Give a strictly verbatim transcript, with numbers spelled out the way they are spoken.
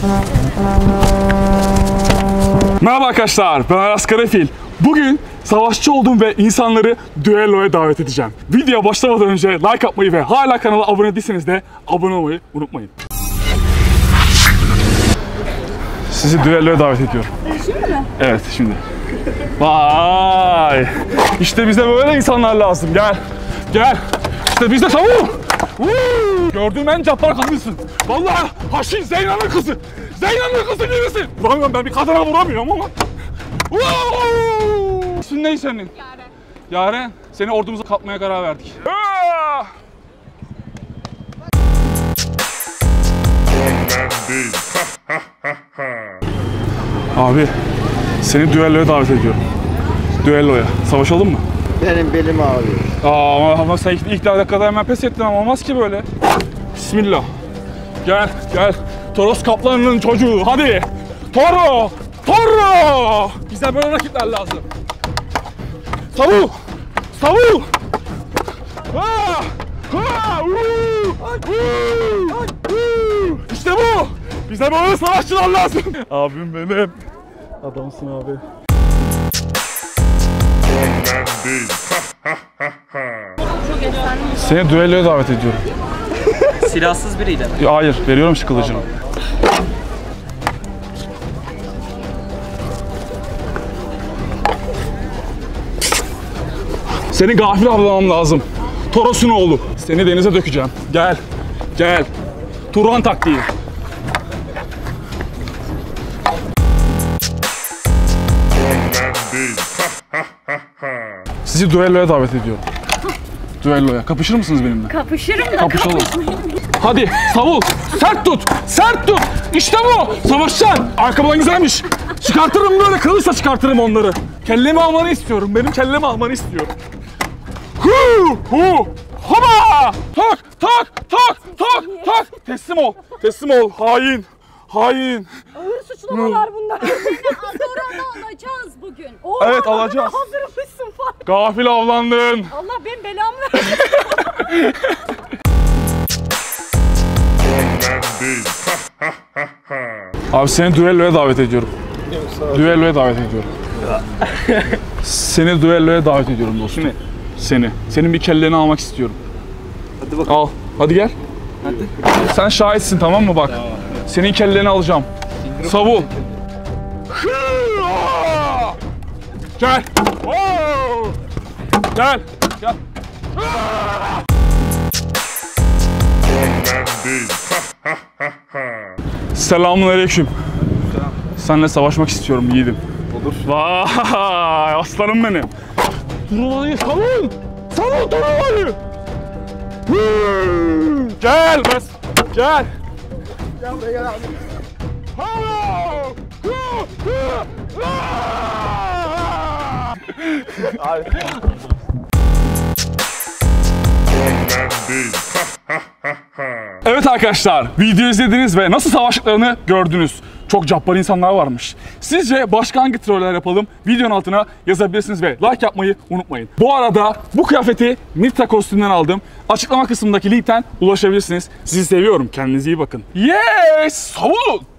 Merhaba arkadaşlar, ben Aras Karafil. Bugün savaşçı olduğum ve insanları düelloya davet edeceğim. Videoya başlamadan önce like atmayı ve hala kanala abone değilseniz de abone olmayı unutmayın. Sizi düelloya davet ediyorum. Şimdi mi? Evet, şimdi. Vay! İşte bize böyle insanlar lazım. Gel, gel. İşte bize savun. Gördüğüm en cabbar kadınsın. Vallahi Haşin Zeyna'nın kızı. Zeyna'nın kızı gibisin. Vuramıyorum, ben bir kadına vuramıyorum ama. İsmin ne senin? Yaren. Yaren, seni ordumuza katmaya karar verdik. Abi, seni düelloya davet ediyorum. Düelloya. Savaşalım mı? Benim belim ağrıyor. Aa, ama, ama sen ilk, ilk dakikada hemen pes ettin ama olmaz ki böyle. Bismillah. Gel, gel. Toros Kaplanı'nın çocuğu, hadi. Toro! Toro! Bize böyle rakipler lazım. Savul! Savul! Ha! Ha! İşte bu! Bize böyle savaşçılar lazım. Abim benim. Adamsın abi. Seni düelloya davet ediyorum. Silahsız biriyle mi? Ya hayır, veriyorum şu kılıcını. Seni gafil avlamam lazım. Toros'un oğlu. Seni denize dökeceğim. Gel, gel. Turan taktiği. Sizi düelloya davet ediyorum. Düelloya. Kapışır mısınız benimle? Kapışırım da Kapışalım. Hadi savul. Sert tut. Sert tut. İşte bu. Savaşacaksın. Arkadan güzelmiş. Çıkartırım böyle. Kılıçla çıkartırım onları. Kellemi almanı istiyorum. Benim kellemi almanı istiyorum. Hu hu. Hoba. Tak tak tak tak tak. Teslim ol. Teslim ol. Hain. Hain. ağır suçlamalar bunlar. Seni Azora'da alacağız bugün. Oo, Evet, alacağız. Hazırmışsın falan. Gafil avlandın. Allah benim belamı versin. Abi seni düelloya davet ediyorum. Düelloya davet ediyorum. Seni düelloya davet ediyorum dostum. Kimi? Seni. Senin bir kelleni almak istiyorum. Hadi bakalım. Al. Hadi gel. Hadi. Sen şahitsin, tamam mı bak? Tamam. Senin kelleni alacağım. Savul. Gel. Gel. Gel. Selamünaleyküm. Seninle savaşmak istiyorum yiğidim. Olur. Vay aslanım benim. Turnuvanı savun. Savun turnuvanı. Gel bas. Gel. Gel buraya gel abi. Abi. Evet arkadaşlar, video izlediniz ve nasıl savaştıklarını gördünüz. Çok cabbar insanlar varmış. Sizce başka hangi troller yapalım? Videonun altına yazabilirsiniz ve like yapmayı unutmayın. Bu arada bu kıyafeti Nita kostümünden aldım. Açıklama kısmındaki linkten ulaşabilirsiniz. Sizi seviyorum. Kendinize iyi bakın. Yes! Savunun!